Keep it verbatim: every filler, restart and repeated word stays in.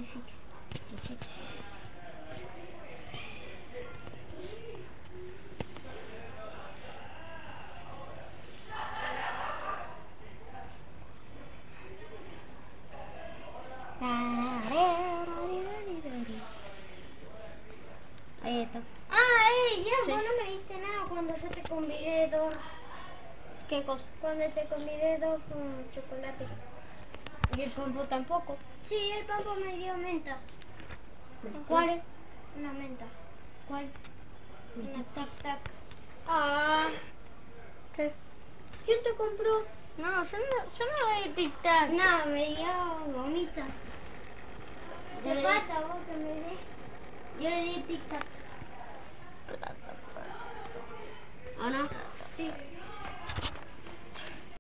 veintiséis. veintisiete. Ahí está. Ah, eh, ya, Sí. vos no me diste nada cuando yo te convidé dos. ¿Qué cosa? Cuando te convidé dos con chocolate. Y el pompo tampoco. Sí, el papá me dio menta. ¿Cuál es? Una menta. ¿Cuál? Una tac tac. Ah. ¿Qué? ¿Quién te compró? No, yo no, yo no voy a tic-tac. No, me dio gomita. Yo ¿Qué le di- falta vos que me des? Yo le di tic-tac. ¿O no? Sí.